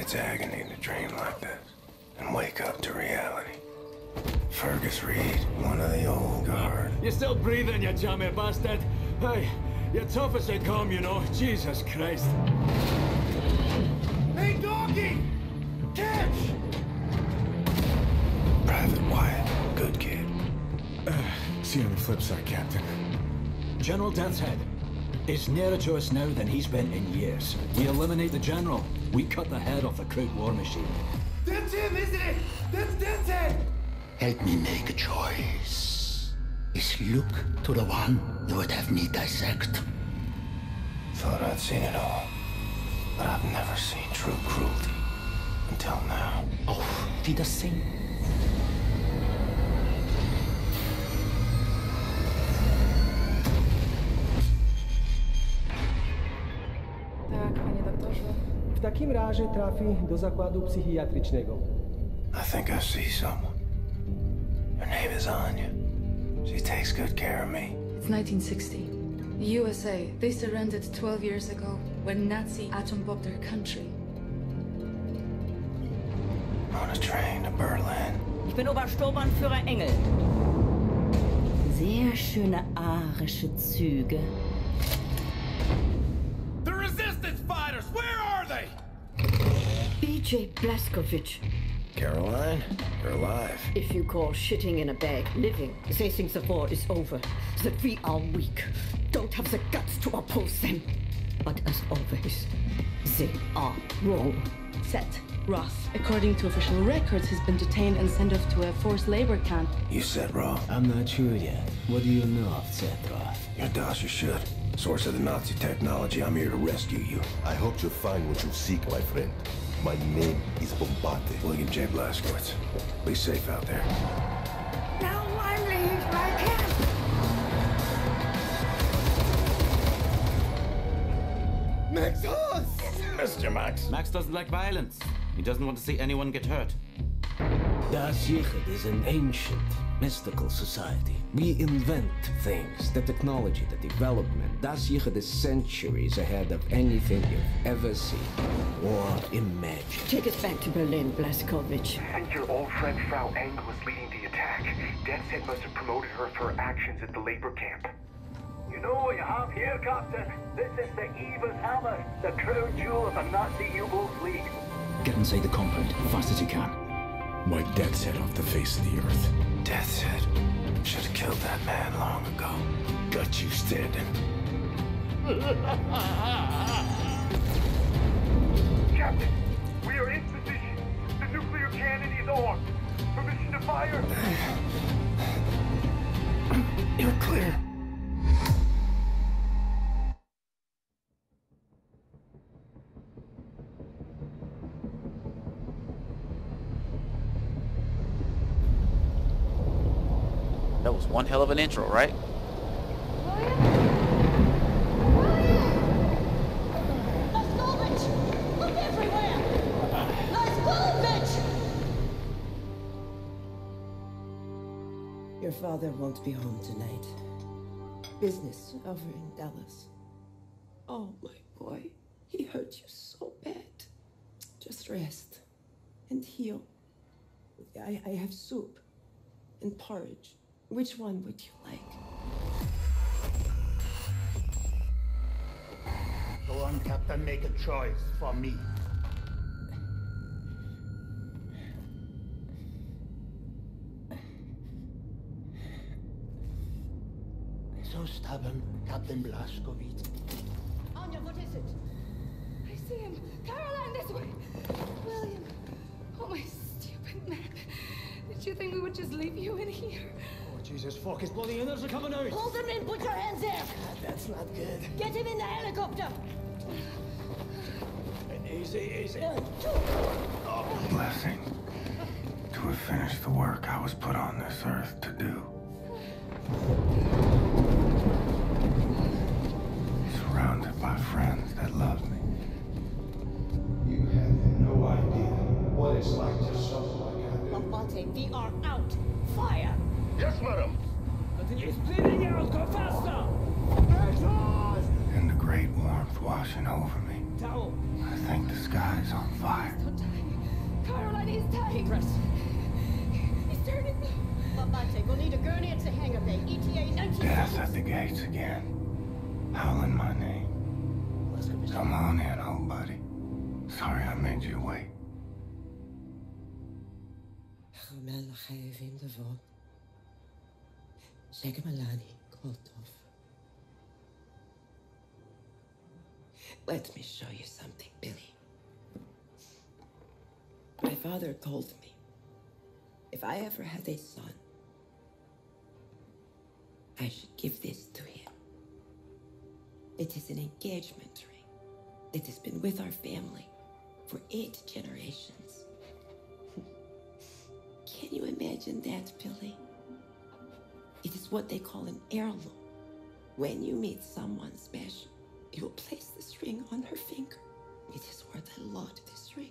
It's agony to dream like this and wake up to reality. Fergus Reed, one of the old guard. You're still breathing, you jammy bastard. Hey, you're tough as they come, you know. Jesus Christ. Hey, doggy! Catch! Private Wyatt, good kid. See you on the flip side, Captain. General Death's Head is nearer to us now than he's been in years. We eliminate the General. We cut the head off the Kroot war machine. That's him, isn't it? That's Death's Head! Help me make a choice. Is Luke to the one you would have me dissect? Thought I'd seen it all. But I've never seen true cruelty. Until now. Auf Wiedersehen. Tak, panie doktorze. W takim razie trafi do zakładu psychiatrycznego. I think I see someone. Her name is Anya. She takes good care of me. It's 1960. The USA, they surrendered 12 years ago when Nazi atom bombed their country. On a train to Berlin. Ich bin Obersturmbannführer Engel. Sehr schöne arische Züge. The resistance fighters, where are they? BJ Blazkowicz. Caroline, you're alive. If you call shitting in a bag living, they think the war is over, that we are weak, don't have the guts to oppose them. But as always, they are wrong. Seth Roth, according to official records, has been detained and sent off to a forced labor camp. You said Roth. I'm not sure yet. What do you know of Seth Roth? Your Dasha should. Source of the Nazi technology, I'm here to rescue you. I hope you find what you seek, my friend. My name is Bombate. William J. Blazkowicz. Be safe out there. Now I'm leaving my camp! Max Haas! Mr. Max. Max doesn't like violence. He doesn't want to see anyone get hurt. Das Yichud is an ancient, mystical society. We invent things, the technology, the development. Das Yichud is centuries ahead of anything you've ever seen or imagined. Take us back to Berlin, Blazkowicz. I think your old friend Frau Eng was leading the attack. Death's Head must have promoted her for her actions at the labor camp. You know what you have here, Captain? This is the Eva's Hammer, the crown jewel of the Nazi U-boat fleet. Get inside the compound, fast as you can. Wipe Death's Head off the face of the earth. Death's Head. Should have killed that man long ago. Got you standing. Captain, we are in position. The nuclear cannon is armed. Permission to fire. You're clear. That was one hell of an intro, right? Your father won't be home tonight. Business over in Dallas. Oh, my boy. He hurt you so bad. Just rest and heal. I have soup and porridge. Which one would you like? Go on, Captain, make a choice for me. So stubborn, Captain Blazkowicz. Anya, what is it? I see him. Caroline, this way. William. Oh, my stupid man. Did you think we would just leave you in here? Oh, Jesus, fuck, his bloody innards are coming out. Hold him in, put your hands there! That's not good. Get him in the helicopter! Easy, easy. Blessing. To have finished the work I was put on this earth to do. Surrounded by friends that love me. You have no idea what it's like to suffer like I do. Bombate, we are out! Fire! Yes, madam. He's bleeding out! Go faster! And the great warmth washing over me. Towel. I think the sky's on fire. press. He's turning me. Babate, we'll need a gurney at Sahanga Bay. ETA 19. Death at the gates again. Howling my name. Come on in, old buddy. Sorry I made you wait. Chamel Chayevim Devo. Shegemalani Koltov. Let me show you something, Billy. My father told me if I ever had a son, I should give this to him. It is an engagement ring. It has been with our family for 8 generations. Can you imagine that, Billy? It is what they call an heirloom. When you meet someone special, you will place this ring on her finger. It is worth a lot, this ring.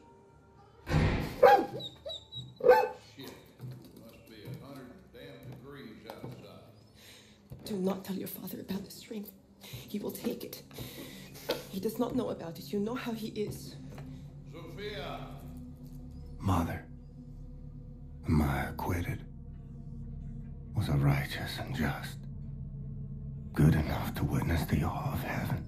Shit. Must be 100 damn degrees outside. Do not tell your father about this ring. He will take it. He does not know about it. You know how he is. Sophia! Mother, am I acquitted? Was I righteous and just? Good enough to witness the awe of heaven?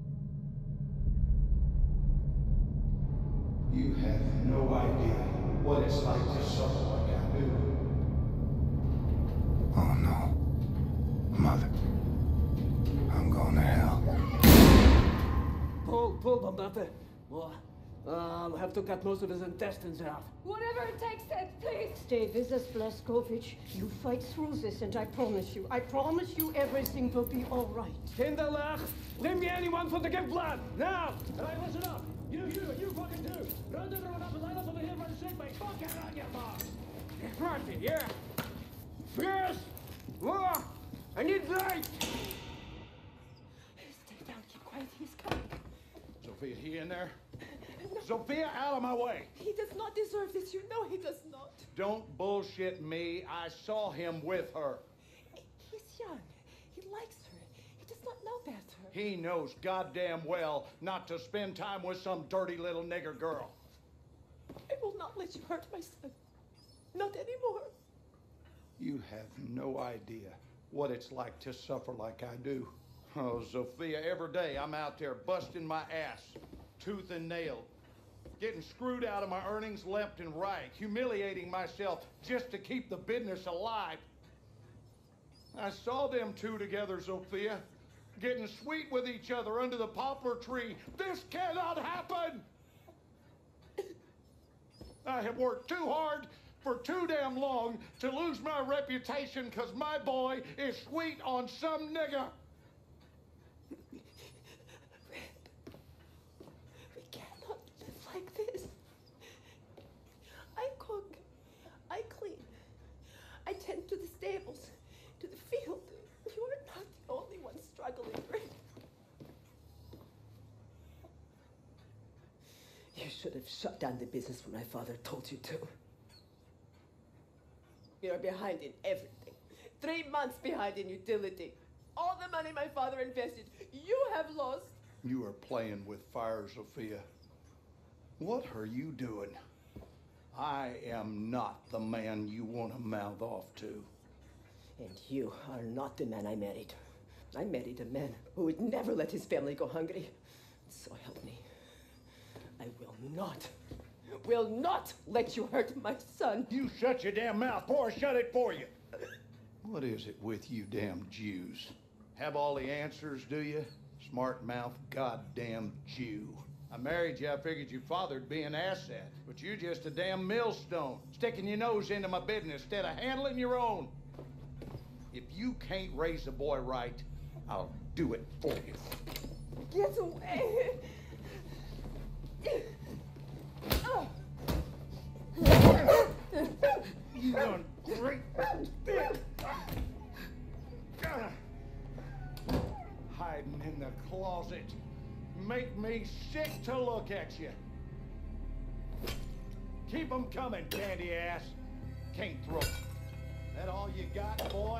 You have no idea what it's like to suffer like I do. Oh no. Mother, I'm going to hell. Pull, Bombate. We'll have to cut most of his intestines out. Whatever it takes, Ed, please. Stay with us, Blazkowicz. You fight through this, and I promise you everything will be all right. Kinderlach, bring me anyone for to give blood, now! All right, listen up. You fucking too. Round everyone up and line up over here by the sick bay. Fuck it on your boss. Marty, yeah. Yes. Whoa. I need light. Stay down, keep quiet, he's coming. Sophia, he in there? No. Sophia, out of my way! He does not deserve this, you know he does not. Don't bullshit me. I saw him with her. He's young. He likes her. He does not know better. He knows goddamn well not to spend time with some dirty little nigger girl. I will not let you hurt my son. Not anymore. You have no idea what it's like to suffer like I do. Oh, Sophia, every day I'm out there busting my ass, tooth and nail, getting screwed out of my earnings left and right, humiliating myself just to keep the business alive. I saw them two together, Sophia, getting sweet with each other under the poplar tree. This cannot happen! I have worked too hard for too damn long to lose my reputation because my boy is sweet on some nigger. We cannot live like this. I cook. I clean. I tend to the stables, to the field. You are not the only one struggling, Rick. You should have shut down the business when my father told you to. You're behind in everything. 3 months behind in utility. All the money my father invested, you have lost. You are playing with fire, Sophia. What are you doing? I am not the man you want to mouth off to. And you are not the man I married. I married a man who would never let his family go hungry. So help me. I will not let you hurt my son. You shut your damn mouth, or I shut it for you. What is it with you damn Jews? Have all the answers, do you? Smart mouth goddamn Jew. I married you, I figured your father'd be an asset. But you're just a damn millstone, sticking your nose into my business instead of handling your own. If you can't raise a boy right, I'll do it for you. Get away! You done great bitch! Hiding in the closet. Make me sick to look at you. Keep them coming, candy ass. Can't throw. That all you got, boy?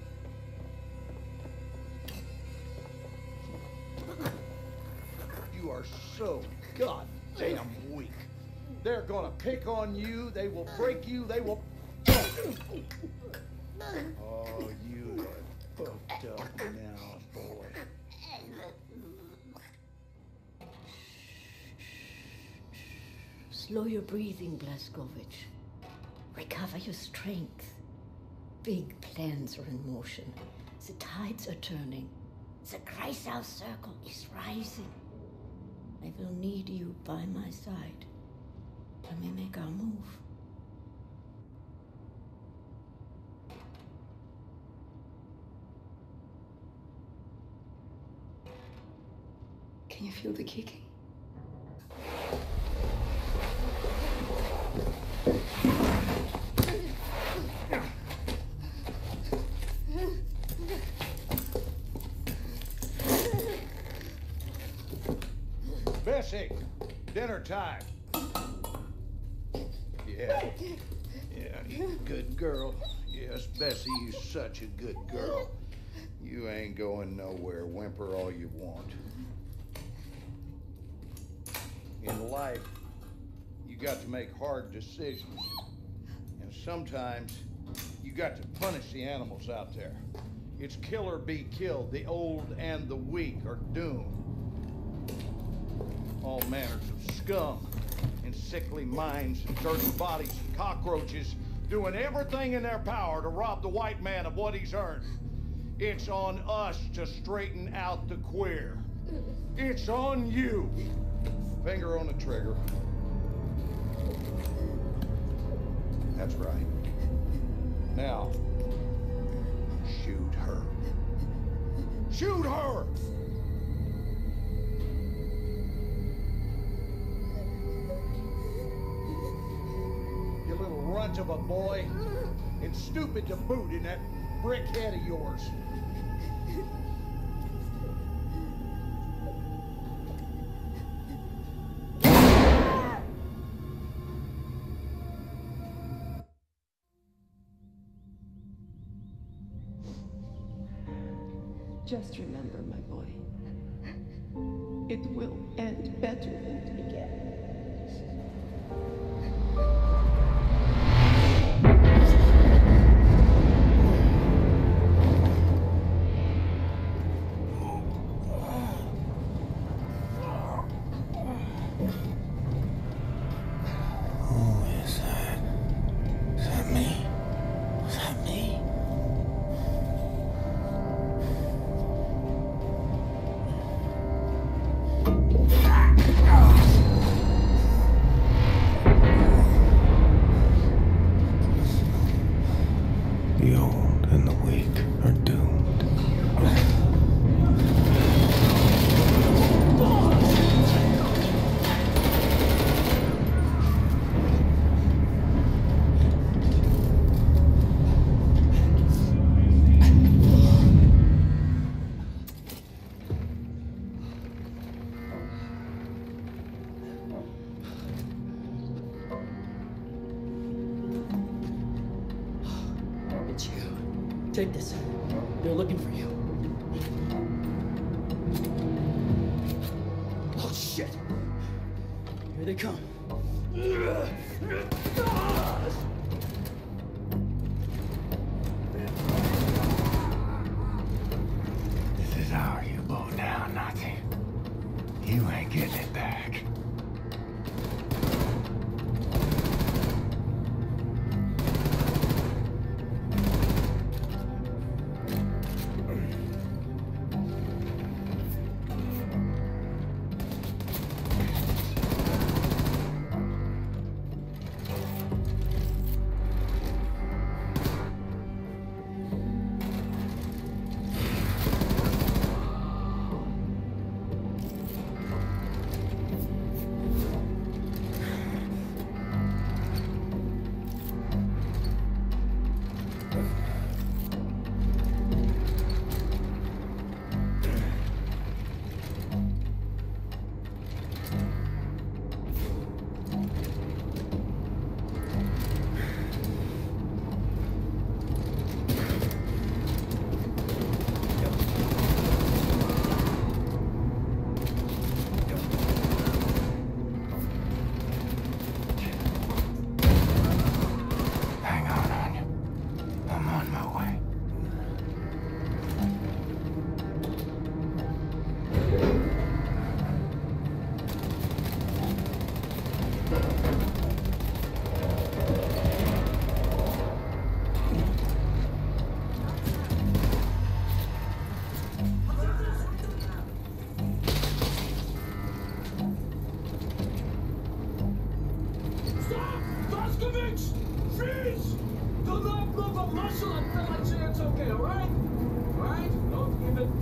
You are are so goddamn weak. They're gonna pick on you, they will break you, they will... Oh, you are fucked up now, boy. Slow your breathing, Blazkowicz. Recover your strength. Big plans are in motion. The tides are turning. The Kreisau circle is rising. I will need you by my side when we make our move. Can you feel the kicking? Bessie, dinner time. Yeah, good girl. Yes, Bessie, you're such a good girl. You ain't going nowhere. Whimper all you want. In life, you got to make hard decisions. And sometimes, you got to punish the animals out there. It's kill or be killed. The old and the weak are doomed. All manners of scum and sickly minds and dirty bodies and cockroaches doing everything in their power to rob the white man of what he's earned. It's on us to straighten out the queer. It's on you. Finger on the trigger. That's right. Now, shoot her. Shoot her! You little runt of a boy. And stupid to boot in that brick head of yours. Just remember, my boy, it will end better than it began. The old and the weak are doomed. It's you. Take this. They're looking for you. Oh, shit. Here they come. This is our U-boat now, Nazi. You ain't getting it back.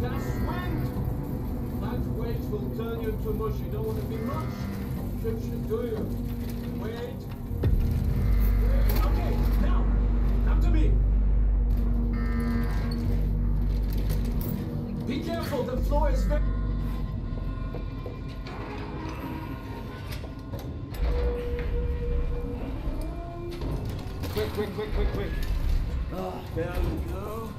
That's wind! That weight will turn you into mush. You don't want to be mush. Egyptian, do you? Wait. Okay, now, come to me. Be careful, the floor is very... Quick. Ah, there we go.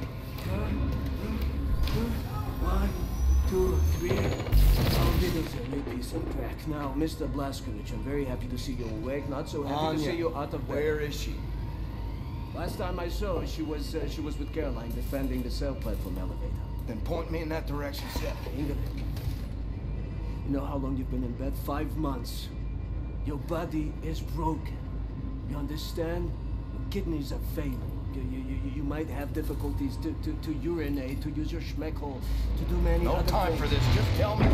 1, 2, 3. I'll give it a big piece of crack. Now, Mr. Blazkowicz, I'm very happy to see you awake. Not so happy to see you out of bed. Where is she? Last time I saw her, she was with Caroline defending the cell platform elevator. Then point me in that direction, Seth. Ingrid, you know how long you've been in bed? 5 months. Your body is broken. You understand? Your kidneys are failing. You might have difficulties to urinate, to use your schmeckle, to do many other things. No time for this. Just tell me.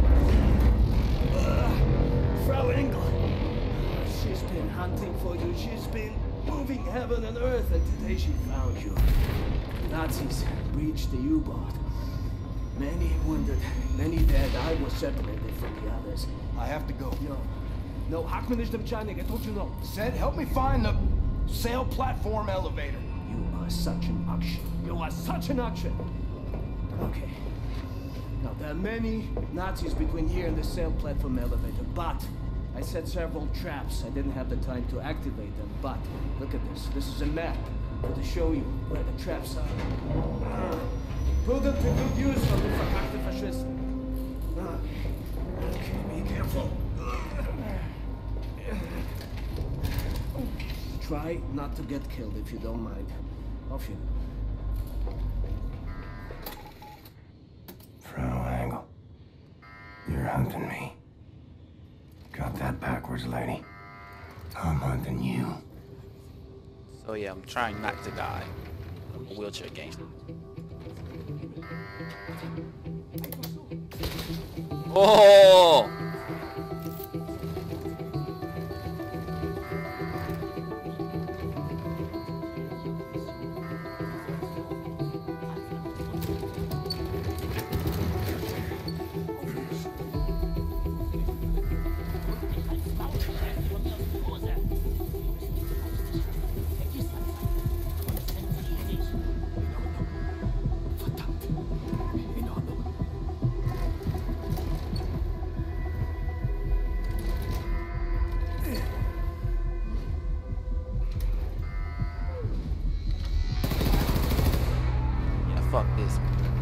Frau Engel. She's been hunting for you. She's been moving heaven and earth, and today she found you. Nazis breached the U-boat. Many wounded, many dead. I was separated from the others. I have to go. No, Hackman is the mechanic. I told you no. Said, help me find the sail platform elevator. You are such an action. You are such an action. Okay. Now, there are many Nazis between here and the sail platform elevator, but I set several traps. I didn't have the time to activate them, but look at this. This is a map to show you where the traps are. Put them to good use for the verkackte Faschisten. Okay, be careful. Try not to get killed if you don't mind. Off you. Frau Engel, you're hunting me. Got that backwards, lady. I'm hunting you. So yeah, I'm trying not to die. I'm a wheelchair gangster. Oh! Fuck this.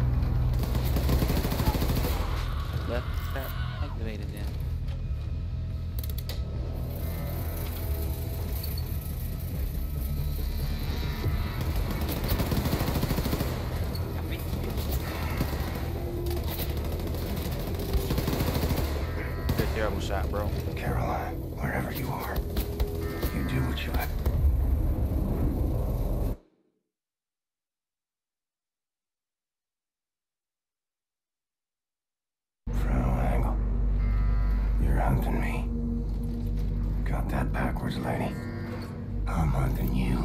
Left trap activated then. Good terrible shot, bro. Caroline, wherever you are, you do what you have. Hunting me. Got that backwards, lady. I'm hunting you.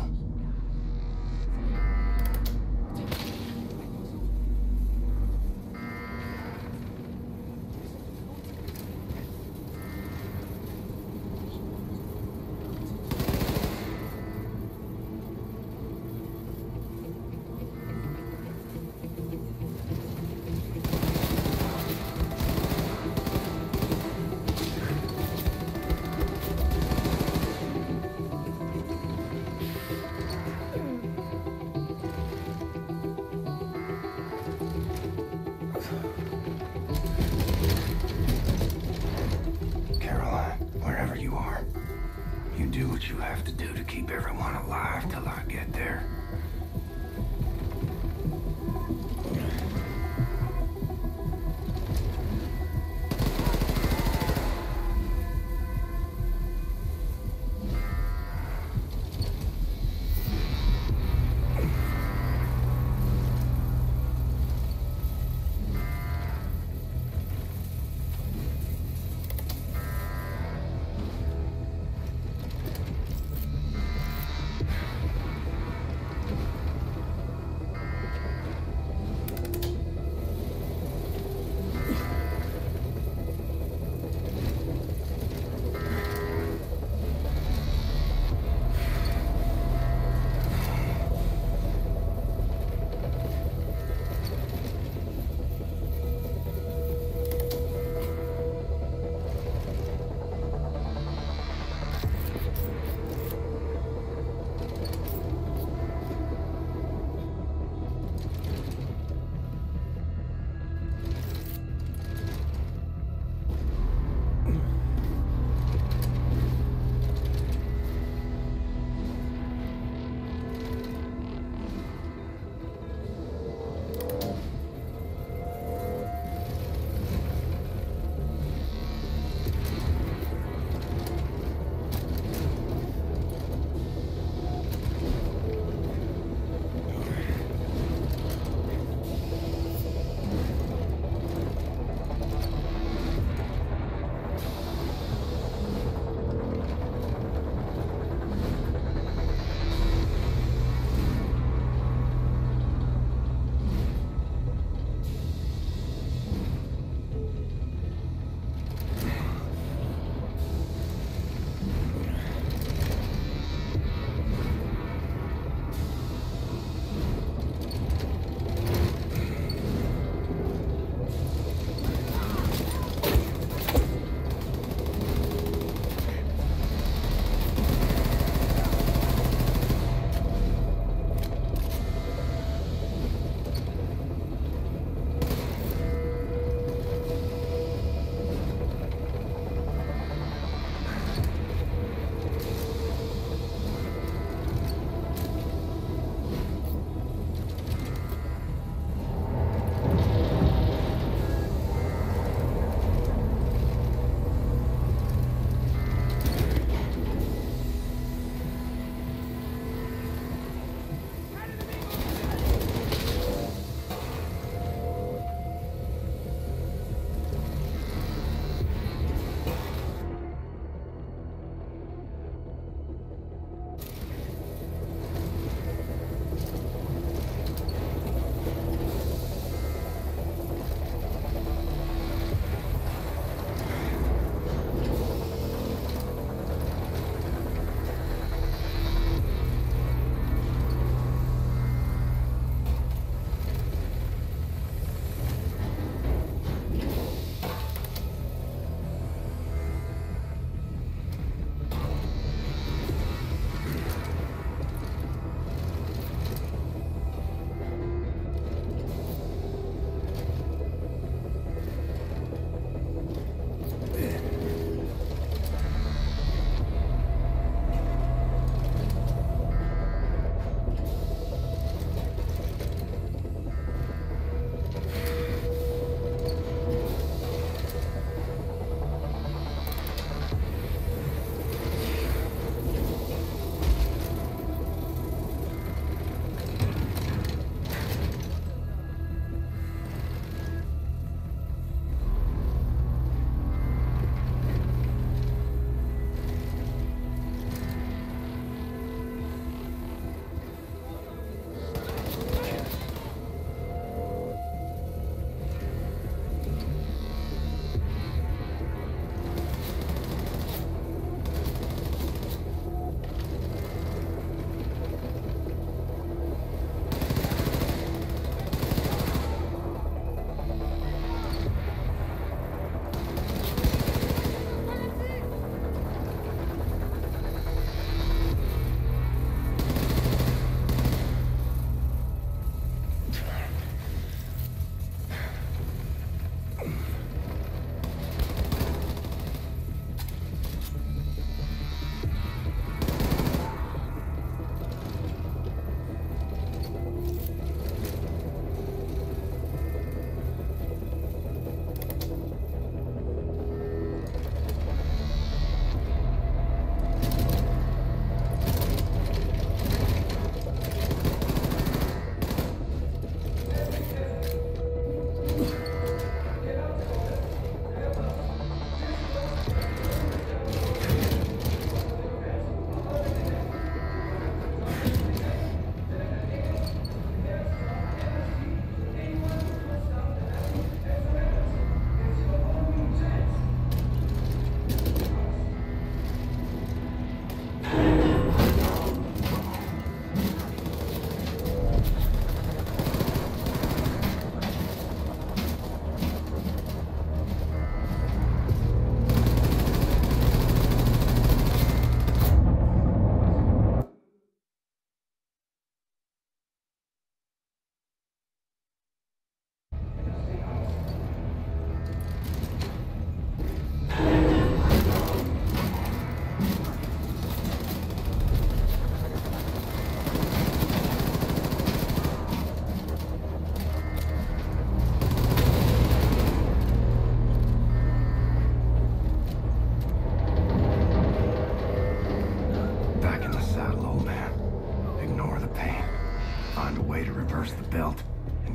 Do what you have to do to keep everyone alive till I get there.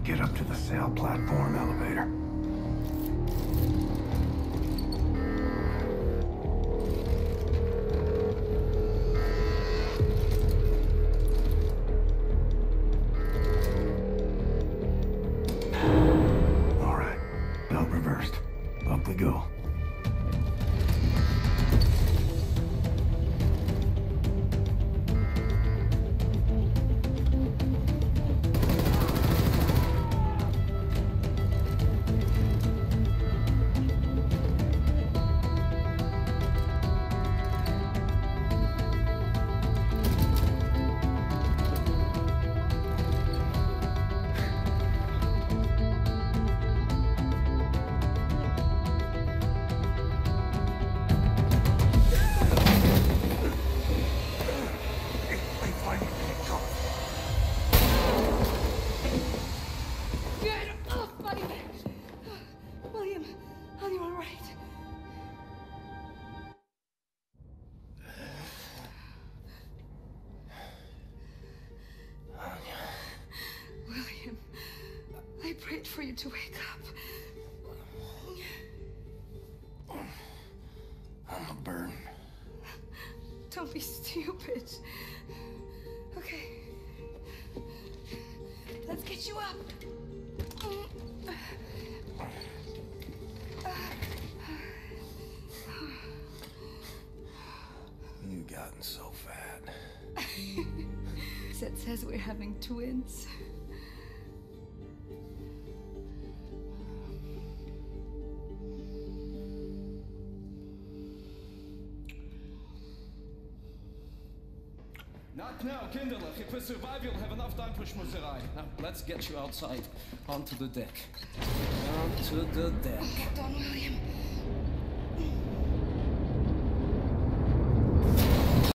Get up to the cell platform elevator. All right, belt reversed. Up we go. I prayed for you to wake up. I'm a burden. Don't be stupid. Okay. Let's get you up. You've gotten so fat. Zed says we're having twins. Not now, kinderlich. If we survive, you'll have enough time for schmutzerei. Now, let's get you outside, onto the deck. Onto the deck. Hold on, William.